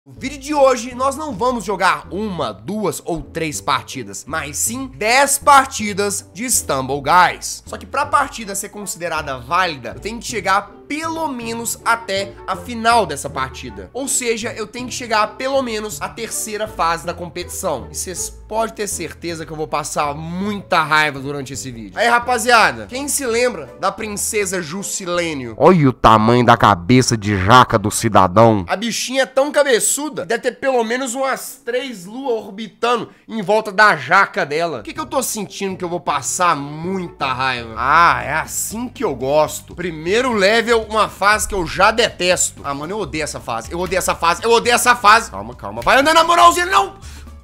No vídeo de hoje, nós não vamos jogar uma, duas ou três partidas, mas sim 10 partidas de Stumble Guys. Só que pra partida ser considerada válida, eu tenho que chegar pelo menos até a final dessa partida. Ou seja, eu tenho que chegar pelo menos à terceira fase da competição. E vocês podem ter certeza que eu vou passar muita raiva durante esse vídeo. Aí, rapaziada, quem se lembra da princesa Jusilênio? Olha o tamanho da cabeça de jaca do cidadão. A bichinha é tão cabeçuda, deve ter pelo menos umas 3 luas orbitando em volta da jaca dela. O que eu tô sentindo que eu vou passar muita raiva? Ah, é assim que eu gosto. Primeiro level, uma fase que eu já detesto. Ah, mano, eu odeio essa fase. Eu odeio essa fase. Eu odeio essa fase. Calma, calma. Vai andando na moralzinha, não!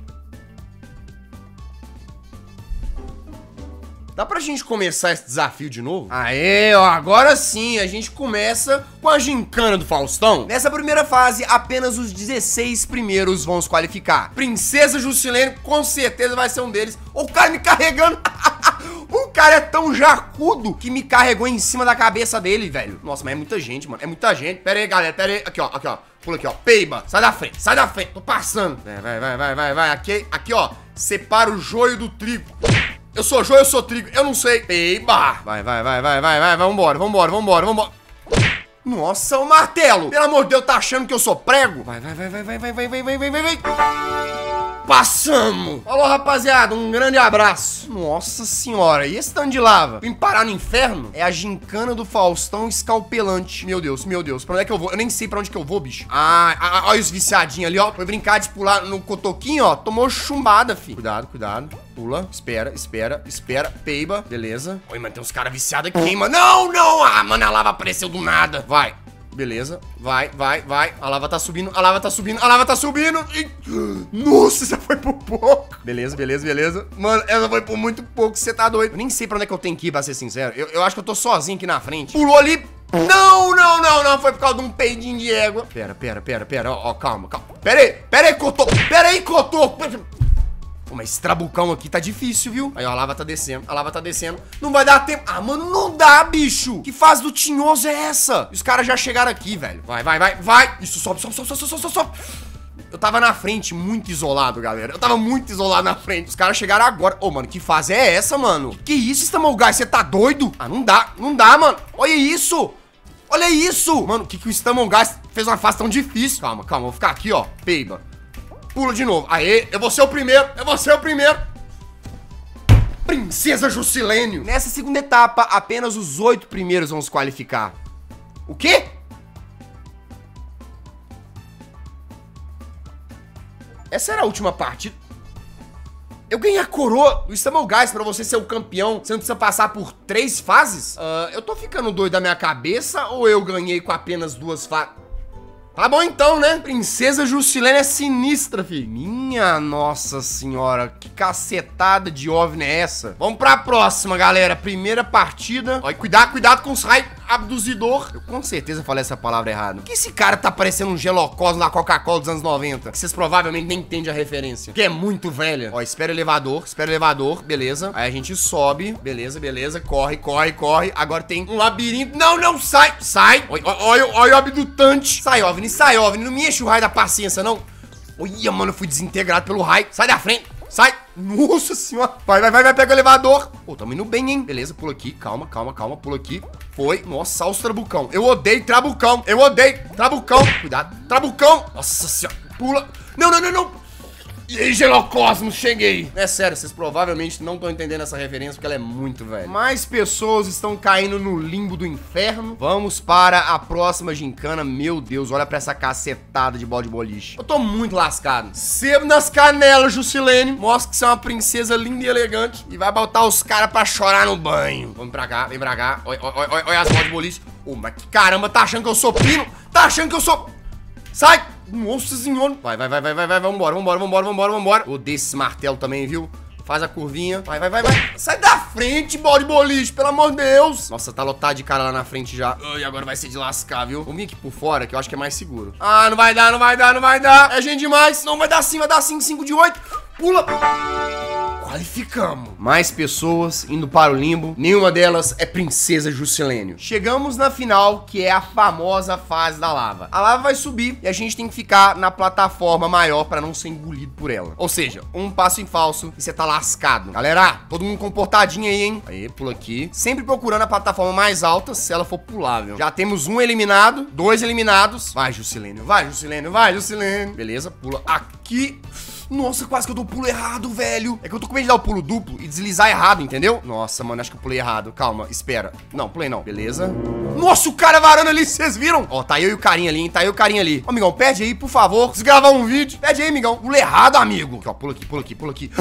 Dá pra gente começar esse desafio de novo? Aê, ó, agora sim, a gente começa com a gincana do Faustão. Nessa primeira fase, apenas os 16 primeiros vão se qualificar. Princesa Jusilênio, com certeza vai ser um deles. O cara me carregando. O cara é tão jacudo que me carregou em cima da cabeça dele, velho. Nossa, mas é muita gente, mano. É muita gente. Pera aí, galera, pera aí. Aqui, ó, aqui, ó. Pula aqui, ó. Peiba, sai da frente, sai da frente. Tô passando. Vai. Aqui, ó. Separa o joio do trigo. Eu sou joio, eu sou trigo, eu não sei. Peiba. Vai. Vambora. Nossa, o martelo. Pelo amor de Deus, tá achando que eu sou prego? Vai. Passamos. Falou, rapaziada, um grande abraço. Nossa senhora, e esse tanto de lava? Vim parar no inferno? É a gincana do Faustão escalpelante. Meu Deus. Pra onde é que eu vou? Eu nem sei pra onde que eu vou, bicho. Olha os viciadinhos ali, ó. Foi brincar de pular no cotoquinho, ó. Tomou chumbada, fi. Cuidado. Pula, espera. Peiba, beleza. Oi, mano, tem uns caras viciados aqui, mano. Não! Ah, mano, a lava apareceu do nada. Vai. Beleza, vai. A lava tá subindo. Ih, nossa, essa foi por pouco. Beleza. Mano, essa foi por muito pouco, você tá doido. Eu nem sei pra onde é que eu tenho que ir, pra ser sincero. Eu acho que eu tô sozinho aqui na frente. Pulou ali. Não, foi por causa de um peidinho de égua. Pera, ó, calma. Pera aí, cotoco. Pô, mas esse trabucão aqui tá difícil, viu? Aí, ó, a lava tá descendo. Não vai dar tempo. Ah, mano, não dá, bicho. Que fase do tinhoso é essa? Os caras já chegaram aqui, velho. Vai. Isso, sobe. Eu tava na frente, muito isolado, galera. Eu tava muito isolado na frente. Os caras chegaram agora. Ô, mano, que fase é essa, mano? Que isso, Stumble Guys? Você tá doido? Ah, não dá, mano. Olha isso. Mano, que o Stumble Guys fez uma fase tão difícil? Calma, vou ficar aqui, ó. Peiba. Pula de novo. Aê, eu vou ser o primeiro. Princesa Jusilênio. Nessa segunda etapa, apenas os 8 primeiros vão se qualificar. O quê? Essa era a última partida. Eu ganhei a coroa do Stumble Guys pra você ser o campeão. Você não precisa passar por 3 fases? Eu tô ficando doido da minha cabeça ou eu ganhei com apenas 2 fases? Tá bom então, né? Princesa Jusilênio é sinistra, filho. Minha nossa senhora, que cacetada de OVNI é essa? Vamos pra próxima, galera. Primeira partida. Ó, cuidado com os raios abducidor. Eu com certeza falei essa palavra errada. Por que esse cara tá parecendo um gelocosmo da Coca-Cola dos anos 90? Que vocês provavelmente nem entendem a referência. Que é muito velha. Ó, espera o elevador. Beleza. Aí a gente sobe. Beleza. Corre. Agora tem um labirinto. Não, sai. Olha o abdutante. Sai, OVNI. Não me enche o raio da paciência, não. Olha, mano, eu fui desintegrado pelo raio. Sai da frente. Sai. Nossa senhora. Vai, pega o elevador. Pô, tamo indo bem, hein? Beleza, pula aqui. Calma. Pula aqui. Foi. Nossa, olha os trabucão. Eu odeio trabucão. Cuidado. Trabucão. Nossa senhora. Pula. Não. E aí, Gelocosmos, cheguei. É sério, vocês provavelmente não estão entendendo essa referência porque ela é muito velha. Mais pessoas estão caindo no limbo do inferno. Vamos para a próxima gincana. Meu Deus, olha pra essa cacetada de bola de boliche. Eu tô muito lascado. Sebo nas canelas, Jusilênio. Mostra que você é uma princesa linda e elegante. E vai botar os caras pra chorar no banho. Vem pra cá. Olha as bolas de boliche. Ô, mas que caramba, tá achando que eu sou pino? Sai! Nossa senhora. Vai. Vambora. Odeio esse martelo também, viu? Faz a curvinha. Vai. Sai da frente, bola de boliche, pelo amor de Deus. Nossa, tá lotado de cara lá na frente já. Ai, agora vai ser de lascar, viu? Vamos vir aqui por fora, que eu acho que é mais seguro. Ah, não vai dar. É gente demais. Não, vai dar sim, 5 de 8. Pula. Qualificamos. Mais pessoas indo para o limbo. Nenhuma delas é Princesa Juscelênio. Chegamos na final, que é a famosa fase da lava. A lava vai subir e a gente tem que ficar na plataforma maior para não ser engolido por ela. Ou seja, um passo em falso e você tá lascado. Galera, todo mundo comportadinho aí, hein? Aí, pula aqui. Sempre procurando a plataforma mais alta, se ela for pulável. Já temos um eliminado, 2 eliminados. Vai, Juscelênio, vai, Juscelênio, vai, Juscelênio. Beleza, pula aqui. Nossa, quase que eu dou o pulo errado, velho. É que eu tô com medo de dar o pulo duplo e deslizar errado, entendeu? Nossa, mano, acho que eu pulei errado. Calma, espera. Não, pulei não. Beleza. Nossa, o cara varando ali, vocês viram? Ó, tá eu e o carinha ali, hein? Tá eu e o carinha ali. Ó, amigão, pede aí, por favor. Se gravar um vídeo, pede aí, amigão. Pulo errado, amigo. Aqui, ó, pula aqui, pula aqui, pula aqui.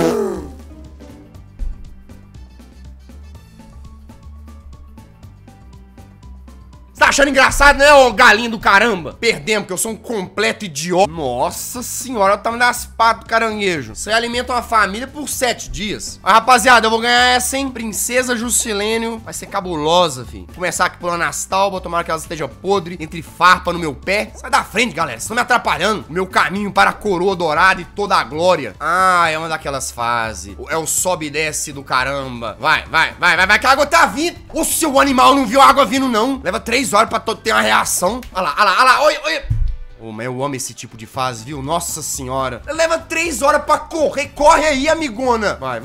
Tá achando engraçado, né, ô galinho do caramba? Perdemos, porque eu sou um completo idiota. Nossa senhora, olha o tamanho das patas do caranguejo. Você alimenta uma família por 7 dias. Mas, rapaziada, eu vou ganhar essa, hein? Princesa Juscelênio. Vai ser cabulosa, filho. Vou começar aqui pulando as taubas, tomara que elas estejam podres, entre farpa no meu pé. Sai da frente, galera, vocês estão me atrapalhando. O meu caminho para a coroa dourada e toda a glória. Ah, é uma daquelas fases. É o sobe e desce do caramba. Vai, que a água tá vindo. O seu animal não viu a água vindo, não. Leva 3 horas pra ter uma reação. Olha lá, olha. Ô, mas eu amo esse tipo de fase, viu? Nossa senhora. Leva 3 horas pra correr. Corre aí, amigona. Vai.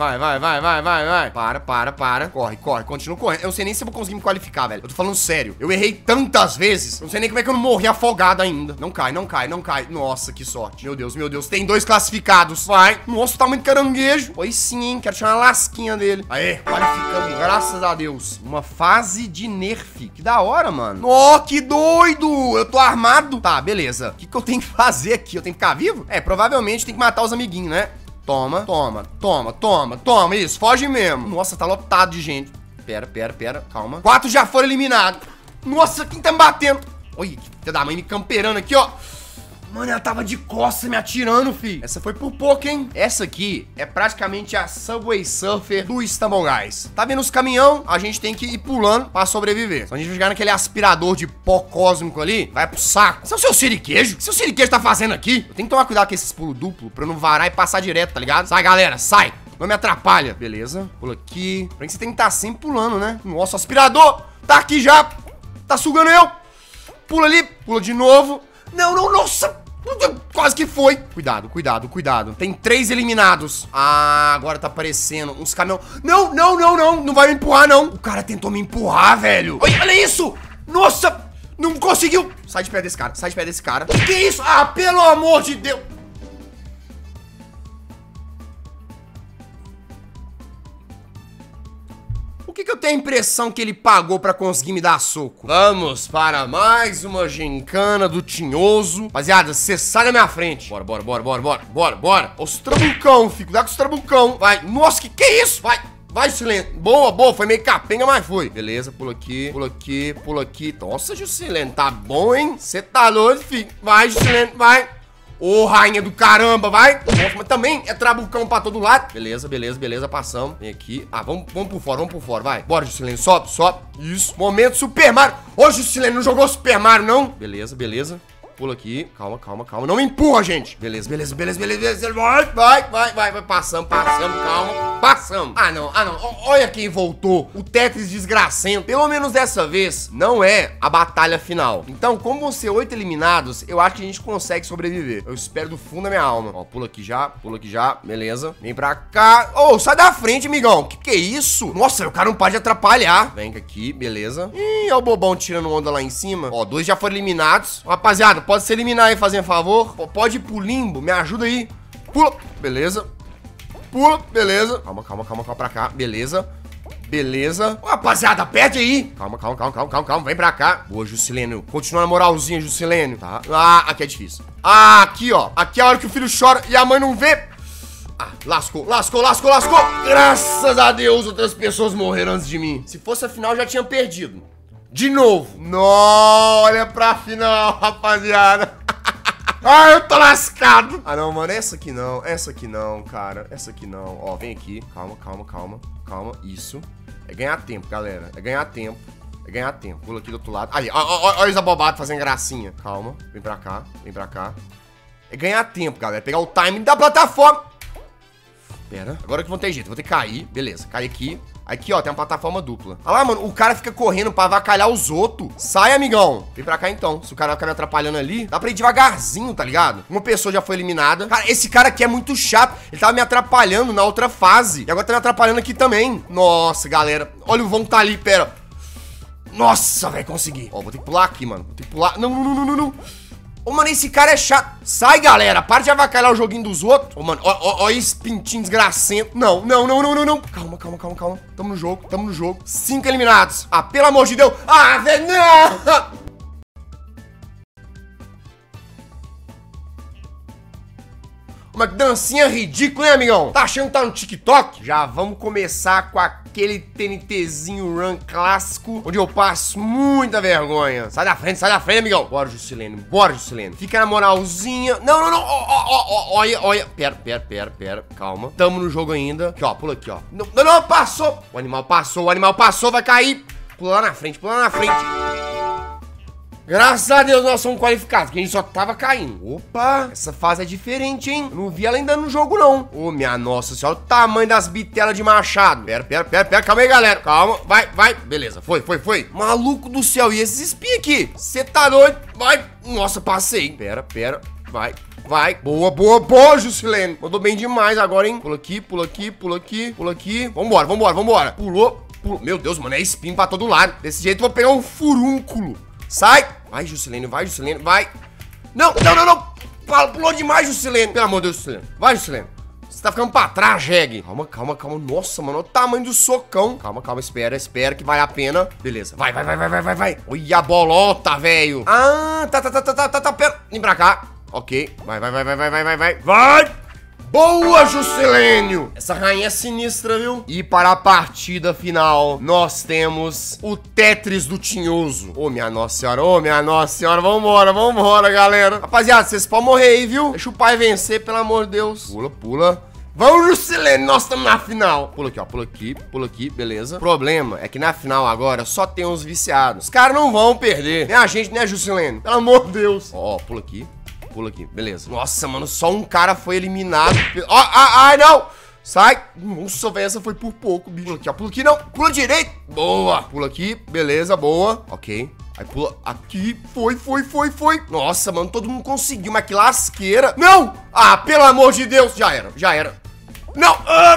Para. Corre. Continua correndo. Eu não sei nem se eu vou conseguir me qualificar, velho. Eu tô falando sério. Eu errei tantas vezes. Eu não sei nem como é que eu não morri afogado ainda. Não cai. Nossa, que sorte. Meu Deus. Tem 2 classificados. Vai. Nossa, tá muito caranguejo. Oi sim, hein? Quero tirar uma lasquinha dele. Aê, qualificamos. Graças a Deus. Uma fase de nerf. Que da hora, mano. Ó, que doido. Eu tô armado. Tá, beleza. O que eu tenho que fazer aqui? Eu tenho que ficar vivo? É, provavelmente tem que matar os amiguinhos, né? Toma. Isso, foge mesmo. Nossa, tá lotado de gente. Pera, calma. 4 já foram eliminados. Nossa, quem tá me batendo? Olha, que filha da mãe me camperando aqui, ó. Mano, ela tava de costas me atirando, fi. Essa foi por pouco, hein? Essa aqui é praticamente a Subway Surfer do Stumble Guys. Tá vendo os caminhão? A gente tem que ir pulando pra sobreviver. Então a gente vai chegar naquele aspirador de pó cósmico ali, vai pro saco. Esse é o seu siriquejo? O que o seu siriquejo tá fazendo aqui? Eu tenho que tomar cuidado com esses pulos duplos pra eu não varar e passar direto, tá ligado? Sai, galera, sai. Não me atrapalha. Beleza, pula aqui. Pra que você tem que estar sempre pulando, né? Nossa, o aspirador tá aqui já. Tá sugando eu. Pula ali, pula de novo. Não, nossa. Quase que foi. Cuidado. Tem 3 eliminados. Ah, agora tá aparecendo uns caminhão. Não. Não vai me empurrar, não. O cara tentou me empurrar, velho. Olha isso. Nossa, não conseguiu. Sai de perto desse cara. Que isso? Ah, pelo amor de Deus. O que eu tenho a impressão que ele pagou pra conseguir me dar soco? Vamos para mais uma gincana do Tinhoso. Rapaziada, você sai da minha frente. Bora. Os trabucão, filho. Cuidado com os trabucão. Vai. Nossa, que é isso? Vai, Juscelênio. Boa. Foi meio capenga, mas foi. Beleza, pula aqui. Nossa, Juscelênio, tá bom, hein? Você tá doido, filho. Vai, Juscelênio, vai. Ô, rainha do caramba, vai. Nossa, mas também é trabucão pra todo lado. Beleza, passamos. Vem aqui. Ah, vamos por fora, vai. Bora, Juscelênio, sobe. Isso, momento Super Mario. Ô, Juscelênio, não jogou Super Mario, não? Beleza. Pula aqui. Calma. Não me empurra, gente. Beleza. Vai. Passamos, calma. Passamos. Ah, não. Olha quem voltou. O Tetris desgracento. Pelo menos dessa vez, não é a batalha final. Então, como vão ser 8 eliminados, eu acho que a gente consegue sobreviver. Eu espero do fundo da minha alma. Ó, pula aqui já. Beleza. Vem pra cá. Ô, sai da frente, amigão. Que é isso? Nossa, o cara não pode atrapalhar. Vem aqui, beleza. Ih, olha o bobão tirando onda lá em cima. Ó, 2 já foram eliminados. Rapaziada, pode se eliminar aí, fazendo favor. Pode ir pro limbo, me ajuda aí. Pula, beleza. Calma pra cá, beleza. Ô, rapaziada, perde aí. Calma, vem pra cá. Boa, Juscelênio. Continua na moralzinha, Juscelênio. Tá. Ah, aqui é difícil. Ah, aqui, ó. Aqui é a hora que o filho chora e a mãe não vê. Ah, lascou. Graças a Deus, outras pessoas morreram antes de mim. Se fosse a final, já tinha perdido. De novo. Não, olha pra final, rapaziada. Ah, eu tô lascado. Ah, não, mano, essa aqui não, cara. Essa aqui não. Ó, vem aqui. Calma. Isso. É ganhar tempo, galera. É ganhar tempo. Pula aqui do outro lado. Aí, olha os abobados fazendo gracinha. Calma. Vem pra cá. É ganhar tempo, galera. Pegar o timing da plataforma. Pera. Agora que vão ter jeito. Vou ter que cair. Beleza. Cai aqui. Aqui, ó, tem uma plataforma dupla. Olha lá, mano, o cara fica correndo pra avacalhar os outros. Sai, amigão. Vem pra cá, então. Se o cara vai ficar me atrapalhando ali, dá pra ir devagarzinho, tá ligado? Uma pessoa já foi eliminada. Cara, esse cara aqui é muito chato. Ele tava me atrapalhando na outra fase. E agora tá me atrapalhando aqui também. Nossa, galera. Olha o Von tá ali, pera. Nossa, velho, consegui. Ó, vou ter que pular aqui, mano. Vou ter que pular. Não, não, não, não, não. Ô, mano, esse cara é chato. Sai, galera. Para de avacalhar o joguinho dos outros. Ô, mano, ó esse pintinho desgracento. Não, não, não, não, não, não. Calma, calma, calma, calma. Tamo no jogo, tamo no jogo. 5 eliminados. Ah, pelo amor de Deus. Ah, velho, não. Uma dancinha ridícula, hein, amigão? Tá achando que tá no TikTok? Já vamos começar com aquele TNTzinho run clássico, onde eu passo muita vergonha. Sai da frente, amigão. Bora, Juscelino, bora, Juscelino. Fica na moralzinha. Não, não, não. Olha, olha. Pera. Calma. Tamo no jogo ainda. Aqui, ó, pula aqui, ó. Não, não, não, passou. O animal passou, vai cair. Pula lá na frente, Graças a Deus nós somos qualificados, porque a gente só tava caindo. Opa, essa fase é diferente, hein? Eu não vi ela ainda no jogo, não. Ô, minha nossa senhora, o tamanho das bitelas de machado. Pera, calma aí, galera. Calma, vai. Beleza, foi. Maluco do céu, e esses espinhos aqui? Você tá doido? Vai. Nossa, passei. Pera, vai. Boa, Juscelino. Mandou bem demais agora, hein? Pula aqui. Vambora. Pulou. Meu Deus, mano, é espinho pra todo lado. Desse jeito eu vou pegar um furúnculo. Sai! Vai, Juscelino, vai! Não! Pulou demais, Juscelino! Pelo amor de Deus, Juscelino! Vai, Juscelino! Você tá ficando pra trás, Jeg! Calma! Nossa, mano, olha o tamanho do socão! Calma, espera que vale a pena! Beleza, vai! Olha a bolota, velho! Ah, tá, pera! Vem pra cá! Ok, vai! Boa, Juscelênio! Essa rainha é sinistra, viu? E para a partida final, nós temos o Tetris do Tinhoso. Ô, minha nossa senhora, vambora, galera. Rapaziada, vocês podem morrer aí, viu? Deixa o pai vencer, pelo amor de Deus. Pula. Vamos, Juscelênio, nós estamos na final. Pula aqui, beleza. O problema é que na final agora só tem os viciados. Os caras não vão perder. Nem a gente, né, Juscelênio? Pelo amor de Deus. Ó, pula aqui, beleza. Nossa, mano, só um cara foi eliminado. Ai, não! Sai! Nossa, velho, essa foi por pouco, bicho. Pula aqui, não. Pula direito. Boa. Pula aqui, beleza, boa. Ok. Aí pula aqui. Foi. Nossa, mano, todo mundo conseguiu, mas que lasqueira. Não! Ah, pelo amor de Deus. Já era. Não,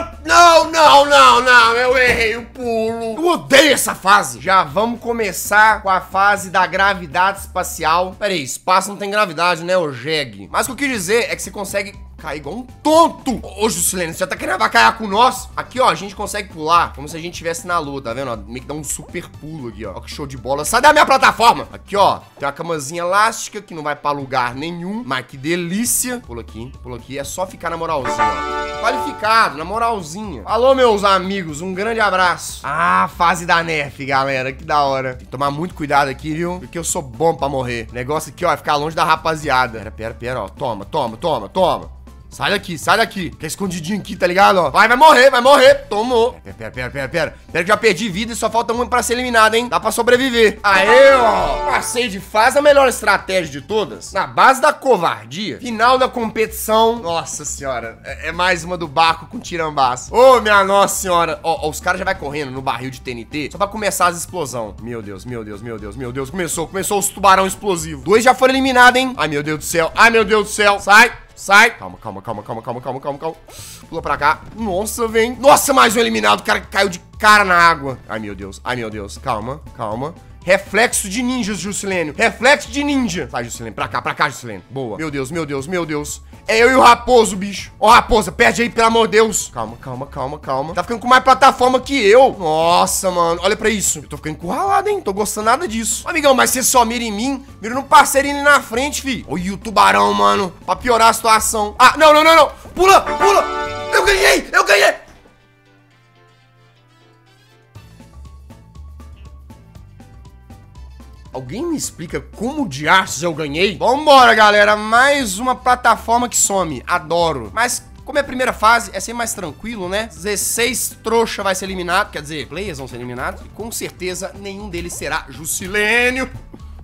eu errei o pulo. Eu odeio essa fase. Já vamos começar com a fase da gravidade espacial. Pera aí, espaço não tem gravidade, né, ô Jeg? Mas o que eu quis dizer é que você consegue cair igual um tonto. Ô, Juscelino, você já tá querendo avacalhar com nós? Aqui, ó, a gente consegue pular como se a gente estivesse na lua, tá vendo? Ó, meio que dá um super pulo aqui, ó. Ó que show de bola. Sai da minha plataforma. Aqui, ó, tem uma camazinha elástica que não vai pra lugar nenhum. Mas que delícia. Pula aqui. É só ficar na moralzinha, ó. Qualificado, na moralzinha. Alô, meus amigos, um grande abraço. Ah, fase da Nerf, galera, que da hora. Tem que tomar muito cuidado aqui, viu? Porque eu sou bom pra morrer. O negócio aqui, ó, é ficar longe da rapaziada. Pera, ó. Toma. Sai daqui. Fica escondidinho aqui, tá ligado, ó? Vai morrer. Tomou. Pera que já perdi vida e só falta um pra ser eliminado, hein? Dá pra sobreviver. Aê, ó. Passei de fase, a melhor estratégia de todas. Na base da covardia. Final da competição. Nossa senhora. É mais uma do Baco com tirambaço. Ô, minha nossa senhora. Ó, os caras já vai correndo no barril de TNT só pra começar as explosões. Meu Deus. Começou os tubarão explosivos. 2 já foram eliminados, hein? Ai, meu Deus do céu. Sai. Calma. Pula pra cá. Nossa, vem. Nossa, mais um eliminado. O cara caiu de cara na água. Ai, meu Deus. Calma. Reflexo de ninjas, Juscelino. Reflexo de ninja. Sai, Juscelino. Pra cá, Juscelino. Boa. Meu Deus. É eu e o Raposo, bicho. Ó, Raposa, perde aí, pelo amor de Deus. Calma. Tá ficando com mais plataforma que eu. Nossa, mano. Olha pra isso. Eu tô ficando encurralado, hein? Tô gostando nada disso. Amigão, mas você só mira em mim. Mira no parceirinho ali na frente, fi. Olha o tubarão, mano. Pra piorar a situação. Ah, não. Pula. Eu ganhei. Alguém me explica como de aços eu ganhei? Vambora, galera. Mais uma plataforma que some. Adoro. Mas como é a primeira fase, é sempre mais tranquilo, né? 16 trouxa vai ser eliminado. Quer dizer, players vão ser eliminados. E com certeza nenhum deles será Juscelênio.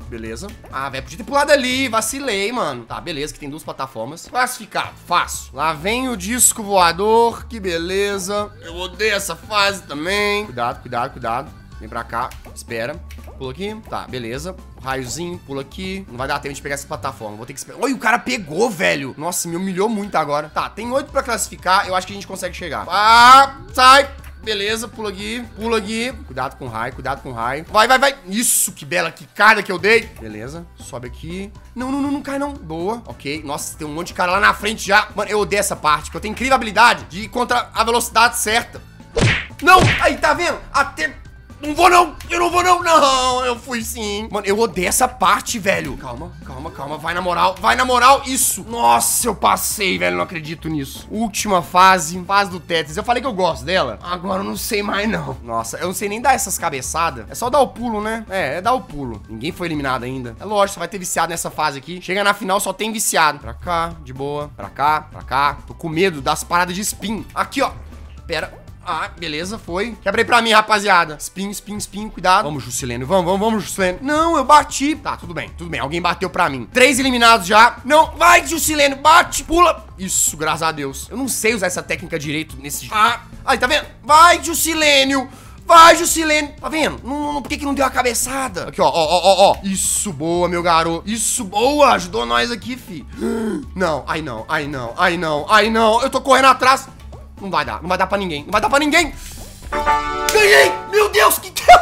beleza. Ah, velho, podia ter pulado ali, vacilei, mano. Tá, beleza, que tem 2 plataformas. Classificado, fácil. Lá vem o disco voador, que beleza. Eu odeio essa fase também. Cuidado, cuidado, cuidado. Vem pra cá, espera. Pula aqui, tá, beleza. Raiozinho, pula aqui. Não vai dar tempo de pegar essa plataforma, vou ter que esperar. Olha, o cara pegou, velho. Nossa, me humilhou muito agora. Tá, tem 8 pra classificar, eu acho que a gente consegue chegar. Ah, sai. Beleza, pula aqui, pula aqui. Cuidado com o raio, cuidado com o raio. Vai, vai, vai. Isso, que bela quicada que eu dei. Beleza, sobe aqui. Não, não, não, não cai não. Boa, ok. Nossa, tem um monte de cara lá na frente já. Mano, eu odeio essa parte, porque eu tenho incrível habilidade de ir contra a velocidade certa. Não, aí, tá vendo? Até... Não vou não, eu não vou não, não, eu fui sim. Mano, eu odeio essa parte, velho. Calma, calma, calma, vai na moral, isso. Nossa, eu passei, velho, não acredito nisso. Última fase, fase do Tetris. Eu falei que eu gosto dela, agora eu não sei mais não. Nossa, eu não sei nem dar essas cabeçadas. É só dar o pulo, né? É dar o pulo. Ninguém foi eliminado ainda. É lógico, você vai ter viciado nessa fase aqui. Chega na final, só tem viciado. Pra cá, de boa, pra cá, pra cá. Tô com medo das paradas de spin. Aqui, ó, pera. Ah, beleza, foi. Quebrei pra mim, rapaziada. Spin, spin, spin, cuidado. Vamos, Juscelino, vamos, Juscelino. Não, eu bati. Tá, tudo bem. Alguém bateu pra mim. 3 eliminados já. Não, vai, Juscelino, bate, pula. Isso, graças a Deus. Eu não sei usar essa técnica direito nesse... Ah, aí, tá vendo? Vai, Juscelino. Vai, Juscelino. Tá vendo? Por que não deu a cabeçada? Aqui, ó. Isso, boa, meu garoto. Isso, boa. Ajudou nós aqui, fi. Não, ai não. Eu tô correndo atrás. Não vai dar pra ninguém. Não vai dar pra ninguém. Ganhei! Meu Deus, que eu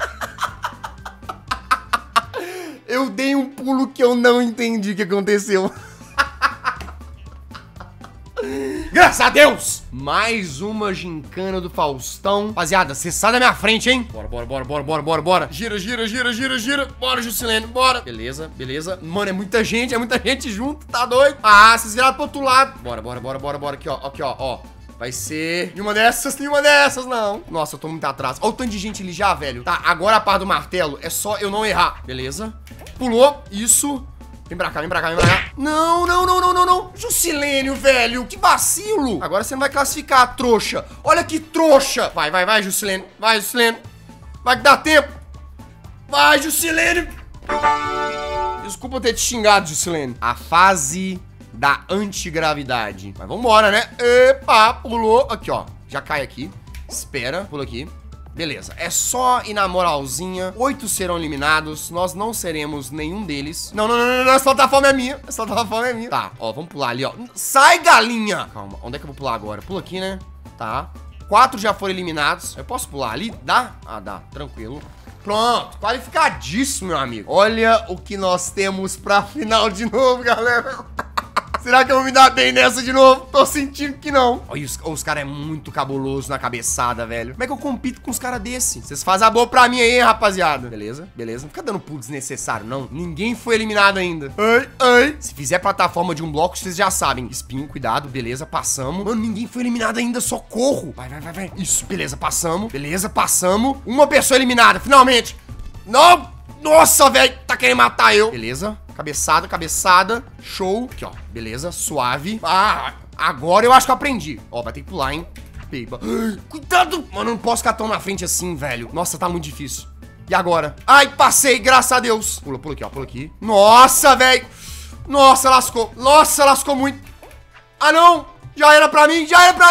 fiz? Eu dei um pulo que eu não entendi o que aconteceu. Graças a Deus! Mais uma gincana do Faustão. Rapaziada, você sai da minha frente, hein? Bora. Gira. Bora, Juscelino, bora. Beleza. Mano, é muita gente junto, tá doido? Ah, vocês viraram pro outro lado. Bora. Aqui, ó. Vai ser nenhuma dessas, não. Nossa, eu tô muito atrás. Olha o tanto de gente ali já, velho. Tá, agora a parte do martelo é só eu não errar. Beleza. Pulou, isso. Vem pra cá. Não. Juscelino, velho. Que vacilo. Agora você não vai classificar, trouxa. Olha que trouxa. Vai, Juscelino. Vai que dá tempo. Vai, Juscelino. Desculpa eu ter te xingado, Juscelino. A fase... da antigravidade. Mas vambora, né? Epa, pulou. Aqui, ó. Já cai aqui. Espera, pula aqui. Beleza. É só ir na moralzinha. 8 serão eliminados. Nós não seremos nenhum deles. Não. Essa plataforma é minha. Tá, ó. Vamos pular ali, ó. Sai, galinha! Calma. Onde é que eu vou pular agora? Pula aqui, né? Tá. 4 já foram eliminados. Eu posso pular ali? Dá? Ah, dá. Tranquilo. Pronto, qualificadíssimo, meu amigo. Olha o que nós temos pra final de novo, galera. Será que eu vou me dar bem nessa de novo? Tô sentindo que não. Olha, os caras é muito cabuloso na cabeçada, velho. Como é que eu compito com os caras desse? Vocês fazem a boa pra mim aí, rapaziada. Beleza. Não fica dando pulo desnecessário, não. Ninguém foi eliminado ainda. Ai. Se fizer plataforma de um bloco, vocês já sabem. Espinho, cuidado. Beleza, passamos. Mano, ninguém foi eliminado ainda. Socorro. Vai. Isso, beleza, passamos. Uma pessoa eliminada, finalmente. Não. Nossa, velho. Tá querendo matar eu. Beleza. Cabeçada. Show. Aqui, ó. Beleza. Suave. Ah, agora eu acho que eu aprendi. Ó, vai ter que pular, hein. Peiba. Cuidado. Mano, eu não posso ficar tão na frente assim, velho. Nossa, tá muito difícil. E agora? Ai, passei, graças a Deus. Pula aqui, ó. Pula aqui. Nossa, velho. Nossa, lascou muito. Ah, não. Já era pra mim.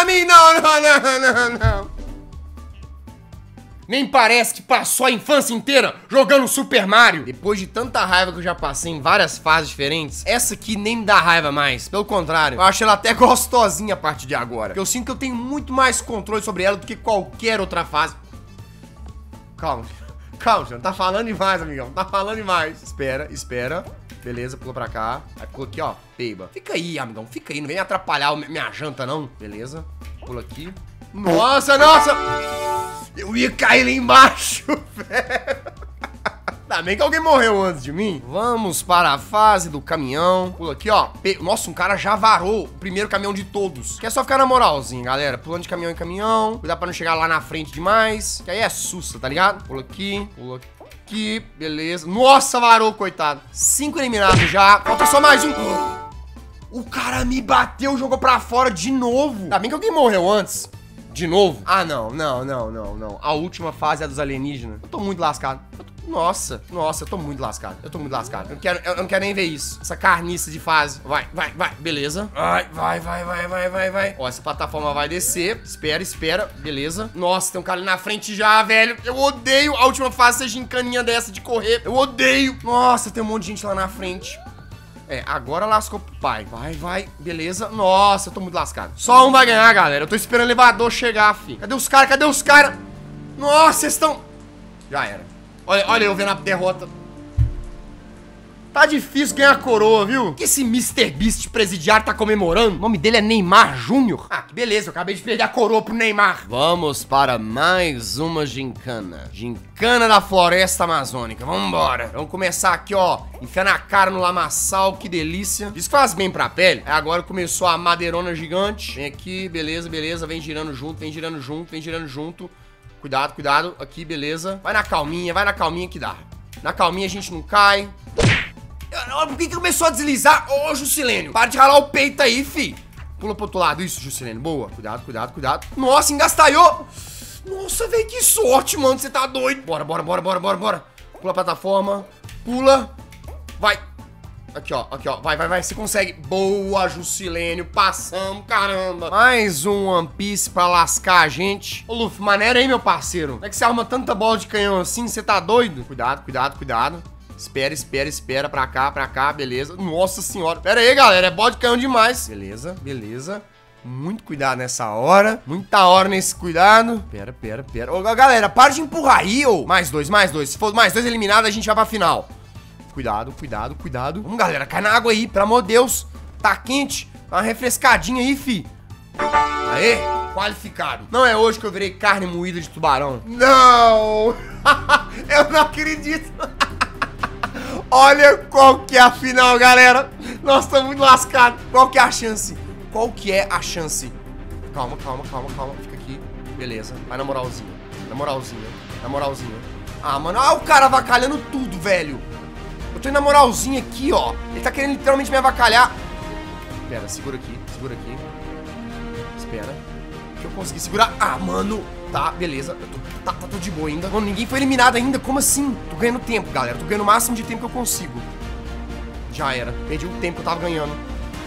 Não. Nem parece que passou a infância inteira jogando Super Mario. Depois de tanta raiva que eu já passei em várias fases diferentes, essa aqui nem me dá raiva mais. Pelo contrário, eu acho ela até gostosinha a partir de agora. Porque eu sinto que eu tenho muito mais controle sobre ela do que qualquer outra fase. Calma, já tá falando demais, amigão. Tá falando demais. Espera. Beleza, pula pra cá. Aí pula aqui, ó. Peiba. Fica aí, amigão. Não vem me atrapalhar minha janta, não. Beleza. Pula aqui. Nossa! Eu ia cair lá embaixo, velho. Ainda bem que alguém morreu antes de mim. Vamos para a fase do caminhão. Pula aqui, ó. Nossa, um cara já varou o primeiro caminhão de todos. Que é só ficar na moralzinha, galera. Pulando de caminhão em caminhão. Cuidar pra não chegar lá na frente demais. Que aí é sussa, tá ligado? Pula aqui. Beleza. Nossa, varou, coitado. 5 eliminados já. Falta só mais um. O cara me bateu, jogou pra fora de novo. Ainda bem que alguém morreu antes. De novo? Ah, não. A última fase é a dos alienígenas. Eu tô muito lascado. Nossa, eu tô muito lascado. Eu não quero nem ver isso. Essa carniça de fase. Vai. Beleza. Vai. Ó, essa plataforma vai descer. Espera. Beleza. Nossa, tem um cara ali na frente já, velho. Eu odeio a última fase ser gincaninha dessa de correr. Eu odeio. Nossa, tem um monte de gente lá na frente. Agora lascou pro pai. Vai. Beleza. Nossa, eu tô muito lascado. Só um vai ganhar, galera. Eu tô esperando o elevador chegar, filho. Cadê os caras? Nossa, vocês estão... Já era. Olha eu vendo a derrota. Tá difícil ganhar a coroa, viu? O que esse Mr. Beast presidiário tá comemorando? O nome dele é Neymar Júnior. Ah, que beleza, eu acabei de perder a coroa pro Neymar. Vamos para mais uma gincana. Gincana da Floresta Amazônica. Vambora. Vamos começar aqui, ó. Enfiar na cara no lamaçal, que delícia. Isso faz bem pra pele. Agora começou a madeirona gigante. Vem aqui, beleza. Vem girando junto. Cuidado. Aqui, beleza. Vai na calminha que dá. Na calminha a gente não cai. Por que começou a deslizar? Ô, Juscelênio, para de ralar o peito aí, fi. Pula pro outro lado. Isso, Juscelênio. Boa. Cuidado. Nossa, engastalhou. Nossa, velho, que sorte, mano. Você tá doido. Bora. Pula a plataforma. Pula. Vai. Aqui, ó. Vai. Você consegue. Boa, Juscelênio. Passamos, caramba. Mais um One Piece pra lascar a gente. Ô, Luffy, maneira aí, meu parceiro. Como é que você arma tanta bola de canhão assim? Você tá doido? Cuidado. Espera. Pra cá. Beleza. Nossa senhora. Pera aí, galera. É bola de canhão demais. Beleza. Muito cuidado nessa hora. Muita hora nesse cuidado. Pera. Ô, galera, para de empurrar aí, ô. Mais dois. Se for mais 2 eliminados, a gente vai pra final. Cuidado. Vamos, galera, cai na água aí, pelo amor de Deus. Tá quente. Dá uma refrescadinha aí, fi. Aê, qualificado. Não é hoje que eu virei carne moída de tubarão. Não. Eu não acredito. Olha qual que é a final, galera. Nós estamos muito lascados. Qual que é a chance? Calma. Fica aqui. Beleza. Vai na moralzinha. Ah, mano. O cara avacalhando tudo, velho. Eu tô indo na moralzinha aqui, ó. Ele tá querendo literalmente me avacalhar. Pera, segura aqui. Espera. Que eu consegui segurar. Ah, mano. Tá, beleza. Tá tudo de boa ainda. Mano, ninguém foi eliminado ainda. Como assim? Tô ganhando tempo, galera. Tô ganhando o máximo de tempo que eu consigo. Já era. Perdi o tempo que eu tava ganhando.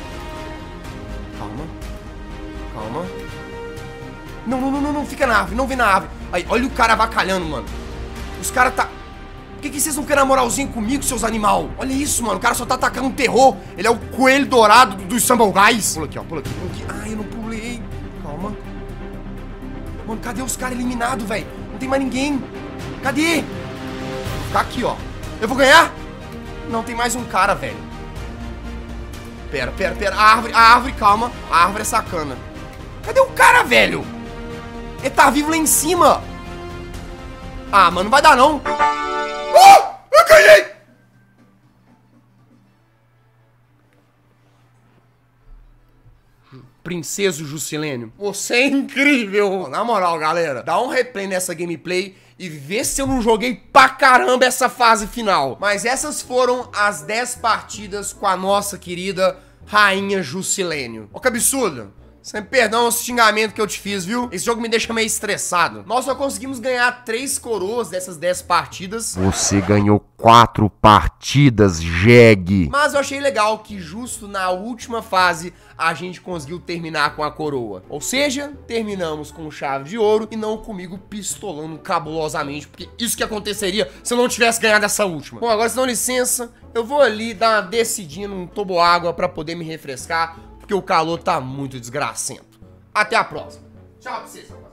Calma. Não. Fica na árvore. Não vem na árvore. Aí, olha o cara avacalhando, mano. Os caras tá... Por que vocês não querem na moralzinha comigo, seus animal? Olha isso, mano. O cara só tá atacando um terror. Ele é o coelho dourado dos Stumble Guys. Pula aqui. Ai, eu não pulei. Calma. Mano, cadê os caras eliminados, velho? Não tem mais ninguém. Cadê? Vou ficar aqui, ó. Eu vou ganhar? Não, tem mais um cara, velho. Pera. A árvore, calma. A árvore é sacana. Cadê o cara, velho? Ele tá vivo lá em cima. Ah, mano, não vai dar, não. Eu ganhei! Princeso Juscelênio, você é incrível! Na moral, galera, dá um replay nessa gameplay e vê se eu não joguei pra caramba essa fase final. Mas essas foram as 10 partidas com a nossa querida Rainha Juscelênio. Ô, que absurdo! Sem perdão o xingamento que eu te fiz, viu? Esse jogo me deixa meio estressado. Nós só conseguimos ganhar 3 coroas dessas 10 partidas. Você ganhou 4 partidas, jegue. Mas eu achei legal que justo na última fase a gente conseguiu terminar com a coroa. Ou seja, terminamos com chave de ouro e não comigo pistolando cabulosamente, porque isso que aconteceria se eu não tivesse ganhado essa última. Bom, agora, se dão licença, eu vou ali dar uma descidinha num toboágua pra poder me refrescar, porque o calor tá muito desgracento. Até a próxima. Tchau pra vocês, rapaz.